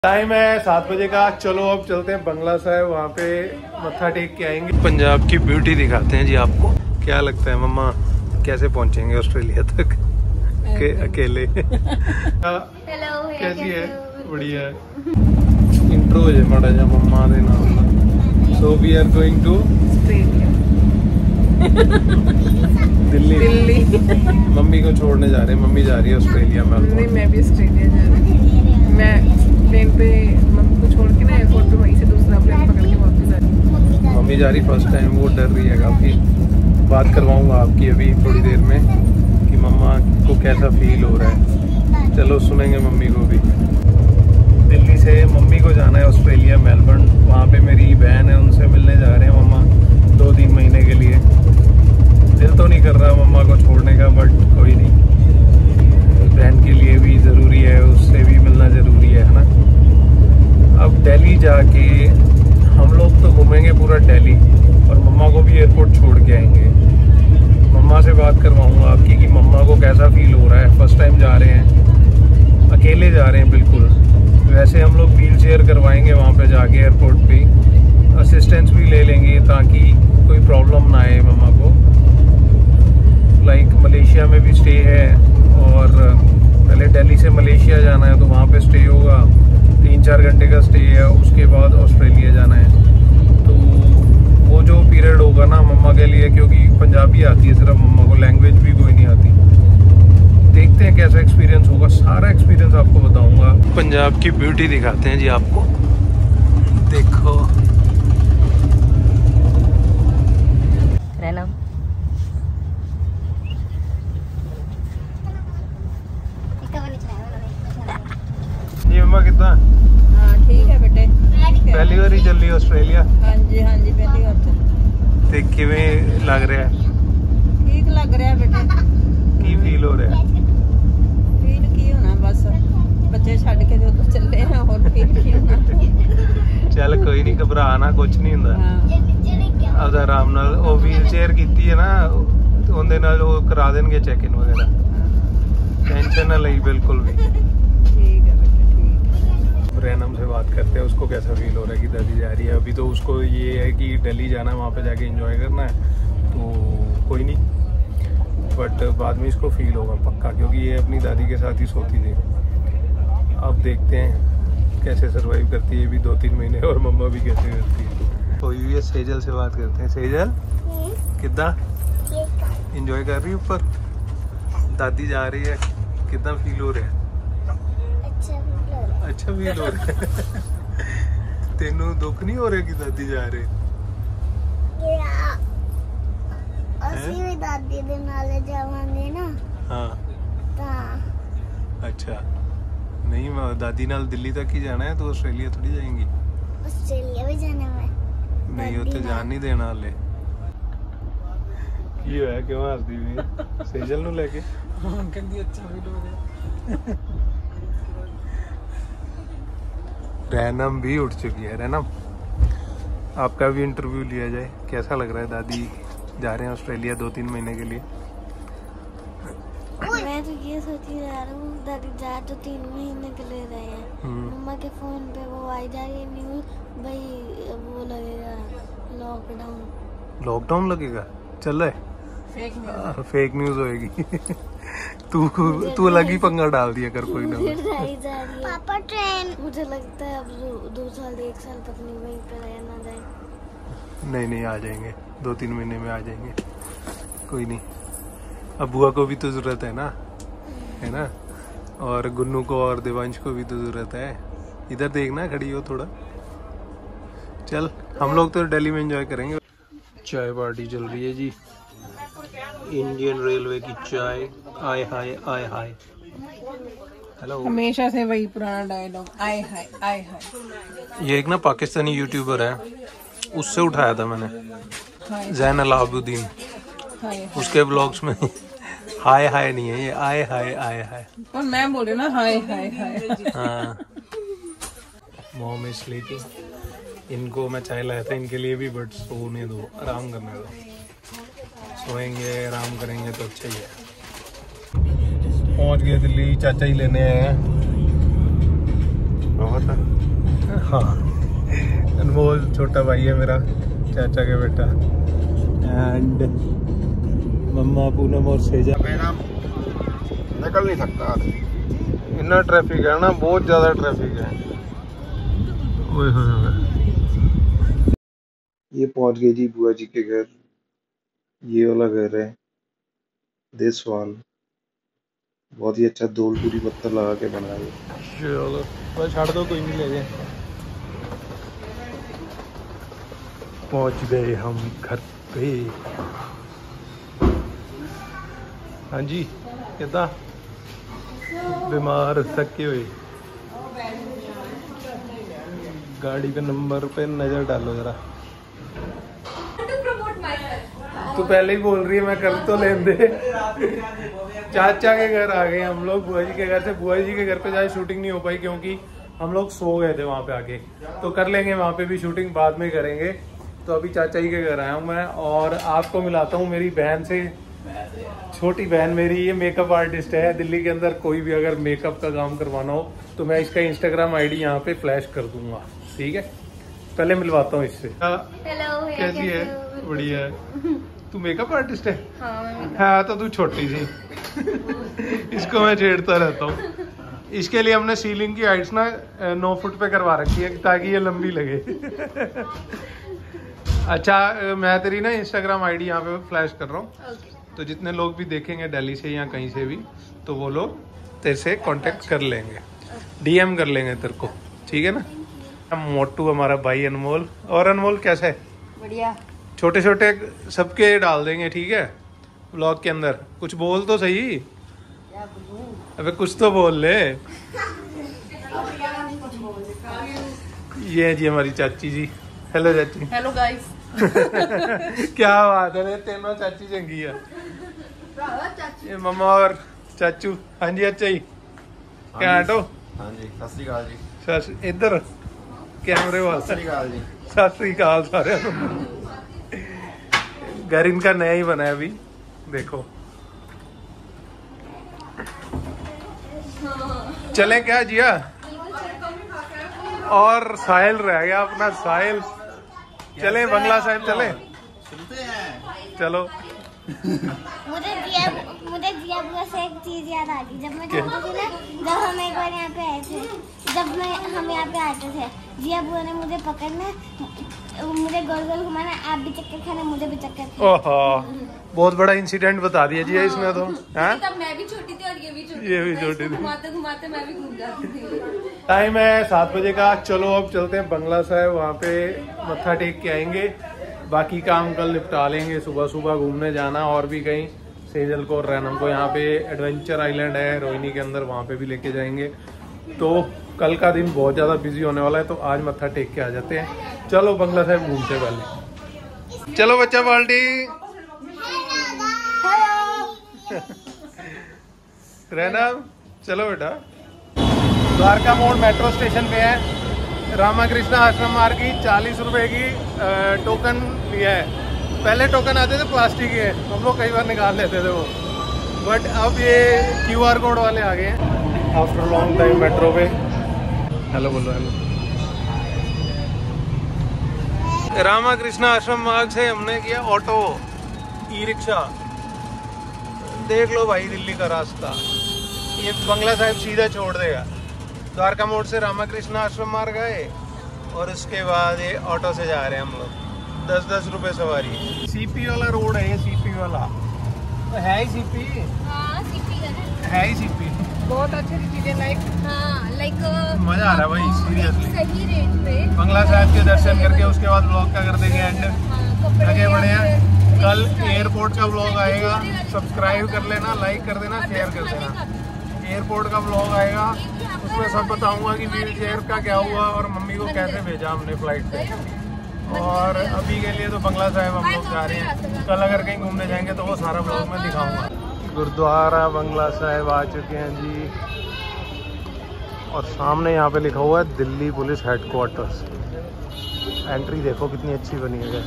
Time है 7 बजे का। चलो अब चलते हैं बंगला साहिब, वहाँ पे मत्था टेक के आएंगे। पंजाब की ब्यूटी दिखाते हैं जी आपको। क्या लगता है मम्मा कैसे पहुँचेंगे ऑस्ट्रेलिया तक अकेले? हेलो कैसी है? बढ़िया। इंट्रो हो जाए माड़ा जा मम्मा दे नाम। So we are going to Delhi. Mummy को छोड़ने जा रहे हैं। मम्मी जा रही है ऑस्ट्रेलिया में। नहीं, मैं भी ऑस्ट्रेलिया जा रही हूँ। मैं प्लेन पे मम्मी को छोड़ के ना एयरपोर्ट पे वहीं से दूसरा प्लेन पकड़ के वापस आ रही हूँ। मम्मी जा रही फर्स्ट टाइम, वो डर रही है काफ़ी। बात करवाऊंगा आपकी अभी थोड़ी देर में कि मम्मा को कैसा फील हो रहा है। चलो सुनेंगे मम्मी को भी। दिल्ली से मम्मी को जाना है ऑस्ट्रेलिया मेलबर्न। वहाँ पे मेरी बहन है, उनसे मिलने जा रहे हैं मम्मा 2-3 महीने के लिए। दिल तो नहीं कर रहा मम्मा को छोड़ने का, बट कोई नहीं, बहन के लिए भी ज़रूरी है, उससे भी मिलना ज़रूरी है ना। अब दिल्ली जाके हम लोग तो घूमेंगे पूरा दिल्ली और मम्मा को भी एयरपोर्ट छोड़ के आएंगे। मम्मा से बात करवाऊंगा आपकी कि मम्मा को कैसा फील हो रहा है। फर्स्ट टाइम जा रहे हैं, अकेले जा रहे हैं बिल्कुल। वैसे हम लोग व्हील चेयर करवाएंगे वहाँ पे जाके एयरपोर्ट पे, असिस्टेंस भी ले लेंगे ताकि कोई प्रॉब्लम ना आए मम्मा को। लाइक मलेशिया में भी स्टे है और पहले दिल्ली से मलेशिया जाना है तो वहाँ पे स्टे होगा, 3-4 घंटे का स्टे है। उसके बाद ऑस्ट्रेलिया जाना है, तो वो जो पीरियड होगा ना मम्मा के लिए, क्योंकि पंजाबी आती है सिर्फ मम्मा को, लैंग्वेज भी कोई नहीं आती। देखते हैं कैसा एक्सपीरियंस होगा, सारा एक्सपीरियंस आपको बताऊंगा। पंजाब की ब्यूटी दिखाते हैं जी आपको। देखो रहना जी मम्मा कितना? हाँ ठीक है बेटे। पहली बार ही चल रही है ऑस्ट्रेलिया? हाँ जी पहली बार चल। देख किवें लग रहा है? ठीक लग रहा है बेटे। की फील हो रहा है? फील की होना, बस बच्चे छड़ के जो चले हैं और फील की होना। चल कोई नहीं, घबरा ना, कुछ नहीं ਹੁੰਦਾ। अब आराम नाल वो व्हील चेयर कीती है ना, ਉਹਦੇ ਨਾਲ ਉਹ करा देंगे चेक इन वगैरह। टेंशन ना लई बिल्कुल भी। ठीक है बेटे, ठीक है। रैनम से बात करते हैं, उसको कैसा फील हो रहा है कि दादी जा रही है। अभी तो उसको ये है कि दिल्ली जाना है, वहाँ पे जाके एंजॉय करना है, तो कोई नहीं, बट बाद में इसको फील होगा पक्का, क्योंकि ये अपनी दादी के साथ ही सोती थी। अब देखते हैं कैसे सरवाइव करती है ये भी 2-3 महीने, और मम्मा भी कैसे करती है। कोई भी है, सेजल से बात करते हैं। सेजल कितना एंजॉय कर रही है ऊपर? दादी जा रही है, कितना फील हो रहा है? अच्छा फील हो रहा है। तेनू दुख नहीं हो रहा कि दादी जा रहे? ਅਸੀਂ ਵੀ ਦਾਦੀ ਦੇ ਨਾਲ ਜਾਵਾਂਗੇ ਨਾ। हाँ ਤਾਂ अच्छा, नहीं दादी नाल दिल्ली तक ही जाना है, तो ऑस्ट्रेलिया थोड़ी जाएंगी। ਆਸਟ੍ਰੇਲੀਆ ਵੀ ਜਾਣਾ ਮੈਂ। नहीं उत्ते जान नहीं देना हाले। की होया, क्यों हसदी भी? सेजल नू लेके? हाँ कहती अच्छा फील हो रहा है। रैनम भी उठ चुकी है। रैनम, आपका भी इंटरव्यू लिया जाए, कैसा लग रहा है? दादी जा रहे हैं ऑस्ट्रेलिया 2-3 महीने के लिए। मैं तो ये सोच ही रहा हूँ, दादी जा तो 3 महीने के लिए रहे हैं। मम्मा के फोन पे वो आई जा रही न्यूज, भाई वो लगेगा लॉकडाउन। लॉकडाउन लगेगा? चल रहा है? फेक न्यूज होएगी। तू अलग ही पंगा डाल दिया कर कोई ना। पापा ट्रेन, मुझे लगता है अब 2 साल 1 साल तक नहीं वहीं पे रहना जाए। नहीं आ जाएंगे, 2-3 महीने में आ जाएंगे, कोई नहीं। अब बुआ को भी तो जरूरत है ना, है ना, और गुन्नू को और देवांश को भी तो जरूरत है। इधर देखना, खड़ी हो थोड़ा। चल हम लोग तो दिल्ली में एंजॉय करेंगे। चाय पार्टी चल रही है जी, इंडियन रेलवे की चाय। आय हाय आय हाय। हेलो। हमेशा से वही पुराना डायलॉग, आय हाय आय हाय। ये एक ना पाकिस्तानी यूट्यूबर है, उससे उठाया था मैंने, जैन अलाउद्दीन। उसके ब्लॉग्स में हाय हाय नहीं है, ये आय हाय आय हाय। और मैं बोल रही ना हाय हाय हाय। हाँ। Mom is sleeping. इनको मैं चाय लाया था इनके लिए भी, बट सोने दो, आराम करने दो। सोएंगे आराम करेंगे तो अच्छा ही है। पहुंच गए दिल्ली, चाचा ही लेने आए हैं। बहुत है। हाँ, अनमोल छोटा भाई है मेरा, चाचा के बेटा। एंड मम्मा, पूनम और सेजा। निकल नहीं सकता, इतना ट्रैफिक है ना, बहुत ज़्यादा ट्रैफिक है। ओए होए होए। ये पहुंच गए जी बुआ जी के घर। ये वाला घर है देसवाल, बहुत ही अच्छा दोल पूरी पत्थर लगा के बना है। चलो बस छाड़ दो, कोई नहीं ले जाए। पहुंच गए हम घर पे। हाँ जी, कितना बीमार थके हुए। गाड़ी के नंबर पे नजर डालो जरा। तू पहले ही बोल रही है, मैं कर तो लेन दे। चाचा के घर आ गए हम लोग, बुआ जी के घर से। बुआ जी के घर पे जाए शूटिंग नहीं हो पाई क्योंकि हम लोग सो गए थे वहाँ पे आके। तो कर लेंगे वहाँ पे भी शूटिंग, बाद में करेंगे। तो अभी चाचा जी के घर आया हूँ मैं, और आपको मिलाता हूँ मेरी बहन से। छोटी बहन मेरी, ये मेकअप आर्टिस्ट है दिल्ली के अंदर। कोई भी अगर मेकअप का काम करवाना हो तो मैं इसका इंस्टाग्राम आईडी यहाँ पे फ्लैश कर दूंगा, ठीक है। पहले मिलवाता हूँ इससे। हेलो, कैसी है? बढ़िया है। तू मेकअप आर्टिस्ट है? हाँ, तो तू छोटी सी। इसको मैं छेड़ता रहता हूँ। इसके लिए हमने सीलिंग की हाइट्स ना 9 फुट पे करवा रखी है ताकि ये लंबी लगे। अच्छा, मैं तेरी ना इंस्टाग्राम आईडी यहाँ पे फ्लैश कर रहा हूँ। तो जितने लोग भी देखेंगे दिल्ली से या कहीं से भी, तो वो लोग तेरे से कांटेक्ट कर लेंगे, डीएम कर लेंगे तेरे को, ठीक है ना। मोटू हमारा भाई अनमोल। और अनमोल कैसा है? बढ़िया। छोटे छोटे सबके डाल देंगे, ठीक है, व्लॉग के अंदर। कुछ बोल तो सही, अबे कुछ तो बोल ले। ये है जी हमारी चाची जी। हेलो चाची। Hello guys. क्या बात है, तीनों चाची चंगी है। ये मम्मा और चाचू। हाँ जी, अच्छा ही क्या हटो। हाँ जी, सत श्री अकाल जी। सर इधर कैमरे वाले। सत श्री अकाल जी। सत श्री अकाल सारे। घर इनका नया ही बना है अभी, देखो। चले क्या जिया? और साहिल रह गया अपना, साहिल। चले बंगला साहिब, चले चलो। मुझे जिया बुआ से एक चीज याद आ गई। जब मैं छोटी थी ना, जब हम एक बार यहाँ पे आए थे, हम यहाँ पे आते थे, जिया बुआ ने मुझे पकड़ना, मुझे गोल गोल घुमाना, आप भी चक्कर खाना, मुझे भी चक्कर खाना। ओहो, बहुत बड़ा इंसिडेंट बता दिया जी इसमें तो। तब मैं भी छोटी थी और ये भी छोटी थी। घुमाते घुमाते मैं भी घूम जाती थी। टाइम है 7 बजे का। चलो अब चलते हैं बंगला साहिब, वहाँ पे मत्था टेक के आएंगे। बाकी काम कल निपटा लेंगे। सुबह सुबह घूमने जाना और भी कहीं, सेजल को और रैनम को। यहाँ पे एडवेंचर आइलैंड है रोहिणी के अंदर, वहाँ पे भी लेके जाएंगे। तो कल का दिन बहुत ज़्यादा बिजी होने वाला है, तो आज मत्था टेक के आ जाते हैं। चलो बंगला साहिब घूमते पहले। चलो बच्चा बाल्टी। रैनम चलो बेटा। द्वारका मोड़ मेट्रो स्टेशन पे है। रामा कृष्णा आश्रम मार्ग की 40 रुपए की टोकन लिया है। पहले टोकन आते थे प्लास्टिक के, हम लोग कई बार निकाल लेते थे वो, बट अब ये QR कोड वाले आ गए हैं। आफ्टर लॉन्ग टाइम मेट्रो पे। हेलो बोलो, हेलो। रामा कृष्णा आश्रम मार्ग से हमने किया ऑटो, ई रिक्शा। देख लो भाई दिल्ली का रास्ता। ये बंगला साहिब सीधा छोड़ देगा। द्वारका मोड़ से रामा कृष्णा आश्रम मार्ग आए और उसके बाद ये ऑटो से जा रहे हैं हम लोग। 10-10 रुपए सवारी। सीपी वाला रोड है ये, सीपी वाला तो है ही सीपी। हाँ, सीपी है ही सीपी। बहुत अच्छी चीजें लाइक मजा आ रहा है भाई सीरियसली। सही रेट पे बंगला साहिब के दर्शन करके उसके बाद ब्लॉग का कर देंगे एंड। आगे बढ़े हैं। कल एयरपोर्ट का ब्लॉग आएगा, सब्सक्राइब कर लेना, लाइक कर देना, शेयर कर देना। एयरपोर्ट का ब्लॉग आएगा, उसमें सब बताऊंगा कि व्हील चेयर का क्या हुआ और मम्मी को कैसे भेजा हमने फ्लाइट से। और अभी के लिए तो बंगला साहिब हम लोग जा रहे हैं। कल अगर कहीं घूमने जाएंगे तो वो सारा ब्लॉग में दिखाऊंगा। गुरुद्वारा बंगला साहिब आ चुके हैं जी, और सामने यहाँ पे लिखा हुआ है दिल्ली पुलिस हेडक्वार्टर्स। एंट्री देखो कितनी अच्छी बनी है।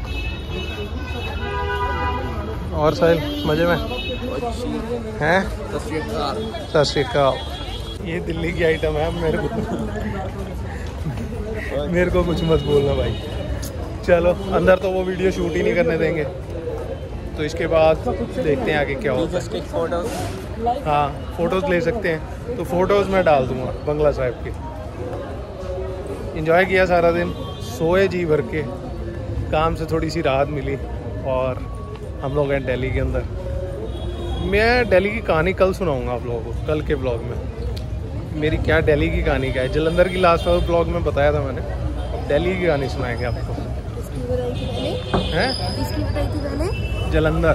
और साहिल मजे में हैं? सत श्री अकाल। ये दिल्ली की आइटम है मेरे को। मेरे को कुछ मत बोलना भाई। चलो अंदर तो वो वीडियो शूट ही नहीं करने देंगे, तो इसके बाद देखते हैं आगे क्या होता है। हाँ फ़ोटोज़ ले सकते हैं, तो फ़ोटोज़ मैं डाल दूँगा बंगला साहिब की। इंजॉय किया सारा दिन, सोए जी भर के, काम से थोड़ी सी राहत मिली और हम लोग हैं दिल्ली के अंदर। मैं दिल्ली की कहानी कल सुनाऊंगा आप लोगों को, कल के ब्लॉग में मेरी क्या दिल्ली की कहानी क्या है। जलंधर की लास्ट वाले ब्लॉग में बताया था मैंने, दिल्ली की कहानी सुनाएंगे आपको। हैं जलंधर।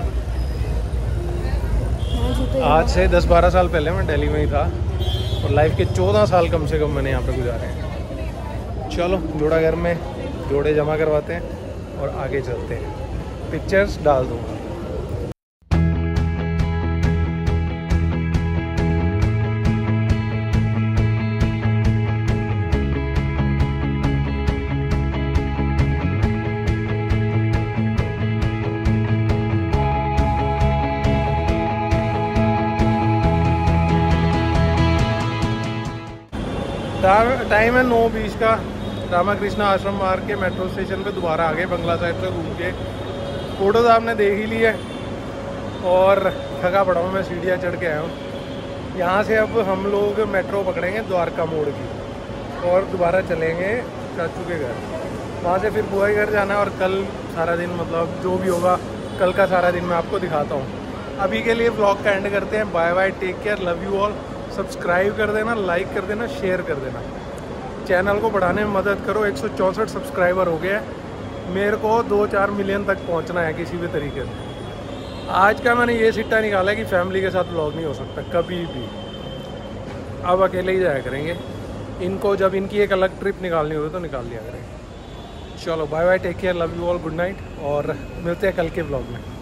आज से 10-12 साल पहले मैं दिल्ली में ही था और लाइफ के 14 साल कम से कम मैंने यहाँ पे गुजारे हैं। चलो जोड़ा घर में जोड़े जमा करवाते हैं और आगे चलते हैं, पिक्चर्स डाल दूँगा। टाइम है 9:20 का। रामाकृष्णा आश्रम मार्ग के मेट्रो स्टेशन पे दोबारा आ गए बंगला साहिब से घूम के। फ़ोटोज़ आपने देख ही ली है और थका पड़ा हूँ मैं, सीढ़ियाँ चढ़ के आया हूँ। यहाँ से अब हम लोग मेट्रो पकड़ेंगे द्वारका मोड़ की और दोबारा चलेंगे चाचू के घर। वहाँ से फिर बुआ के घर जाना है और कल सारा दिन मतलब जो भी होगा कल का सारा दिन मैं आपको दिखाता हूँ। अभी के लिए ब्लॉग का एंड करते हैं। Bye bye, take care, love you all. Subscribe कर देना, लाइक कर देना, शेयर कर देना, चैनल को बढ़ाने में मदद करो। 164 सब्सक्राइबर हो गया है, मेरे को 2-4 मिलियन तक पहुंचना है किसी भी तरीके से। आज का मैंने ये सिट्टा निकाला है कि फैमिली के साथ व्लॉग नहीं हो सकता कभी भी, अब अकेले ही जाया करेंगे। इनको जब इनकी एक अलग ट्रिप निकालनी होगी तो निकाल लिया करेंगे। चलो bye bye, take care, love you all, good night और मिलते हैं कल के व्लॉग में।